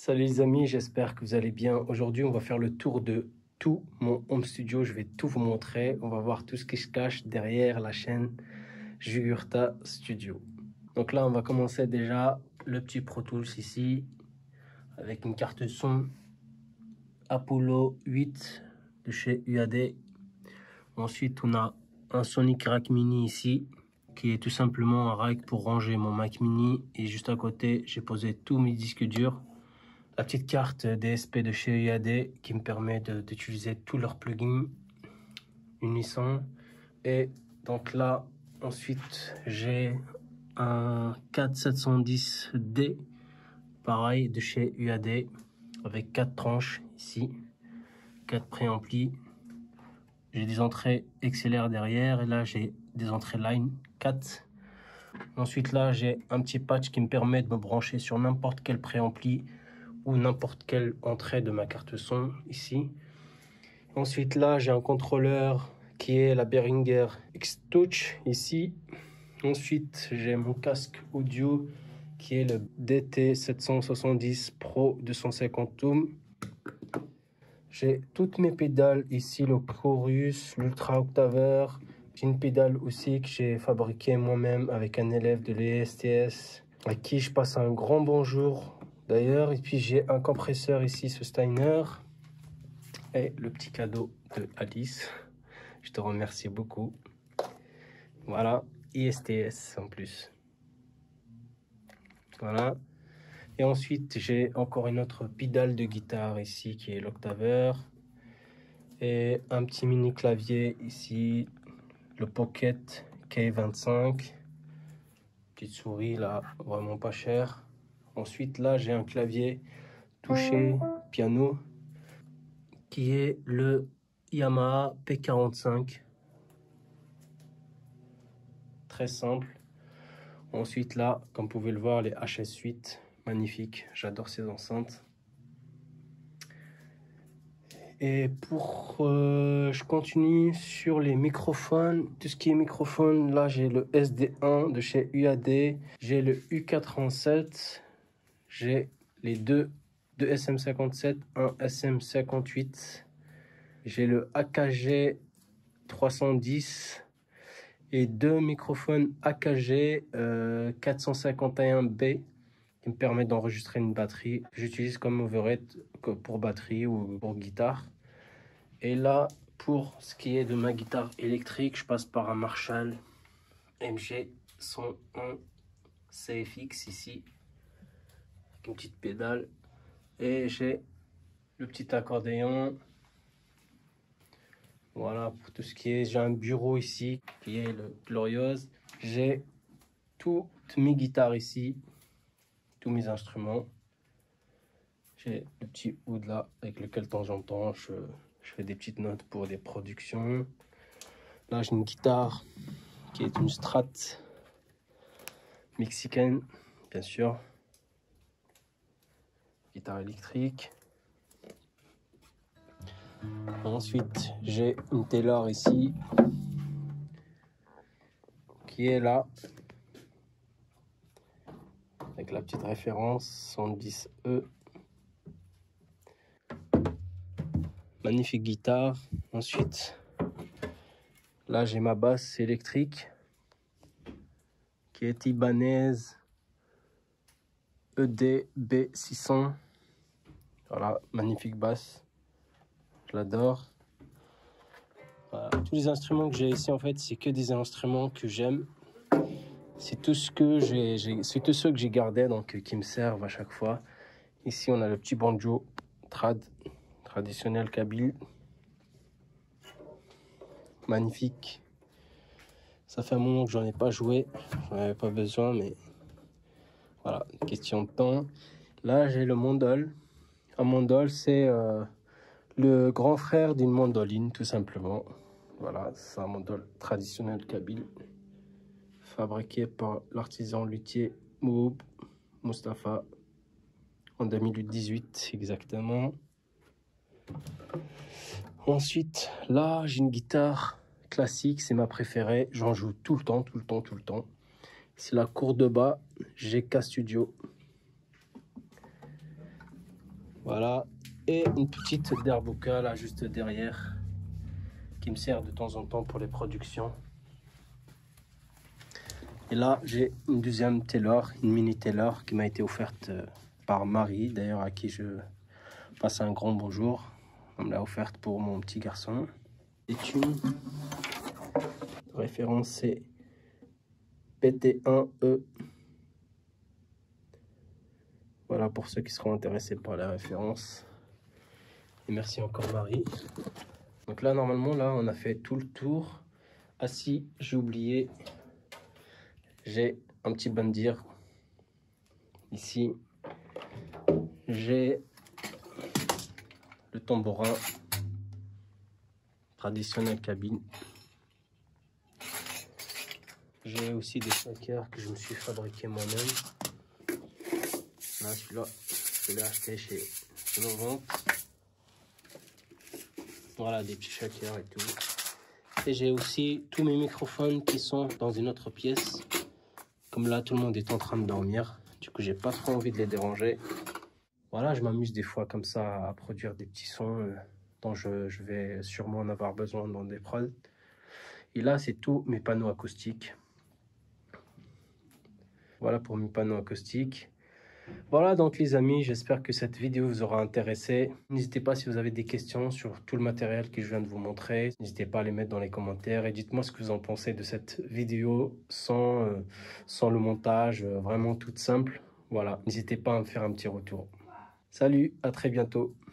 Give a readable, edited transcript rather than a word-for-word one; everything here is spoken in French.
Salut les amis, j'espère que vous allez bien. Aujourd'hui, on va faire le tour de tout mon home studio. Je vais tout vous montrer. On va voir tout ce qui se cache derrière la chaîne Jugurtha Studio. Donc là, on va commencer déjà le petit Pro Tools ici avec une carte son Apollo 8 de chez UAD. Ensuite, on a un Sonic Rack Mini ici qui est tout simplement un rack pour ranger mon Mac Mini. Et juste à côté, j'ai posé tous mes disques durs. La petite carte DSP de chez UAD qui me permet d'utiliser tous leurs plugins unissants. Et donc là, ensuite, j'ai un 4710D, pareil, de chez UAD, avec 4 tranches ici, 4 préamplis. J'ai des entrées XLR derrière et là, j'ai des entrées line 4. Ensuite, là, j'ai un petit patch qui me permet de me brancher sur n'importe quel préampli ou n'importe quelle entrée de ma carte son ici. Ensuite là j'ai un contrôleur qui est la Behringer X-Touch ici. Ensuite j'ai mon casque audio qui est le DT770 Pro 250 ohms. J'ai toutes mes pédales ici, le Chorus, l'Ultra Octaver. J'ai une pédale aussi que j'ai fabriquée moi-même avec un élève de l'ESTS à qui je passe un grand bonjour d'ailleurs. Et puis j'ai un compresseur ici, ce Steiner, et le petit cadeau de Alice. Je te remercie beaucoup. Voilà, ISTS en plus. Voilà. Et ensuite j'ai encore une autre pédale de guitare ici qui est l'Octaver. Et un petit mini clavier ici, le Pocket K25. Petite souris là, vraiment pas cher. Ensuite là j'ai un clavier touché piano qui est le Yamaha P45, très simple. Ensuite là, comme vous pouvez le voir, les HS8, magnifiques, j'adore ces enceintes. Et pour je continue sur les microphones, tout ce qui est microphone, là j'ai le SD1 de chez UAD, j'ai le U87, j'ai les deux SM57, un SM58, j'ai le AKG 310 et deux microphones AKG 451B qui me permettent d'enregistrer une batterie que j'utilise comme overhead pour batterie ou pour guitare. Et là, pour ce qui est de ma guitare électrique, je passe par un Marshall MG101 CFX ici, avec une petite pédale, et j'ai le petit accordéon. Voilà, pour tout ce qui est, j'ai un bureau ici qui est le Gloriose. J'ai toutes mes guitares ici, tous mes instruments. J'ai le petit oud là avec lequel de temps en temps je fais des petites notes pour des productions. Là j'ai une guitare qui est une Strat mexicaine, bien sûr. Guitare électrique. Ensuite j'ai une Taylor ici qui est là avec la petite référence 110E. Magnifique guitare. Ensuite là j'ai ma basse électrique qui est Ibanez EDB600. Voilà, magnifique basse, je l'adore. Voilà. Tous les instruments que j'ai ici en fait c'est que des instruments que j'aime. C'est tout ce que c'est tous ceux que j'ai gardés, donc qui me servent à chaque fois. Ici on a le petit banjo traditionnel kabyle, magnifique. Ça fait un moment que j'en ai pas joué, j'en avais pas besoin, mais voilà, question de temps. Là j'ai le mandol. Un mandol c'est le grand frère d'une mandoline tout simplement. Voilà, c'est un mandol traditionnel kabyle, fabriqué par l'artisan luthier Mouhoub Mustafa en 2018 exactement. Ensuite, là, j'ai une guitare classique, c'est ma préférée. J'en joue tout le temps, tout le temps, tout le temps. C'est la Cordoba GK Studio. Voilà. Et une petite Derboka là juste derrière qui me sert de temps en temps pour les productions. Et là j'ai une deuxième Taylor, une mini Taylor qui m'a été offerte par Marie, d'ailleurs à qui je passe un grand bonjour. On me l'a offerte pour mon petit garçon. C'est une référence, c'est PT1E. Voilà pour ceux qui seront intéressés par la référence. Et merci encore Marie. Donc là normalement là on a fait tout le tour. Ah si, j'ai oublié, j'ai un petit bandir ici. J'ai le tambourin traditionnel cabine. J'ai aussi des shakers que je me suis fabriqué moi-même. Là, celui-là, je l'ai acheté chez Novant. Voilà, des petits shakers et tout. Et j'ai aussi tous mes microphones qui sont dans une autre pièce. Comme là, tout le monde est en train de dormir. Du coup, j'ai pas trop envie de les déranger. Voilà, je m'amuse des fois comme ça à produire des petits sons dont je vais sûrement en avoir besoin dans des prods. Et là, c'est tous mes panneaux acoustiques. Voilà pour mes panneaux acoustiques. Voilà donc les amis, j'espère que cette vidéo vous aura intéressé. N'hésitez pas si vous avez des questions sur tout le matériel que je viens de vous montrer. N'hésitez pas à les mettre dans les commentaires et dites-moi ce que vous en pensez de cette vidéo sans le montage, vraiment toute simple. Voilà, n'hésitez pas à me faire un petit retour. Salut, à très bientôt.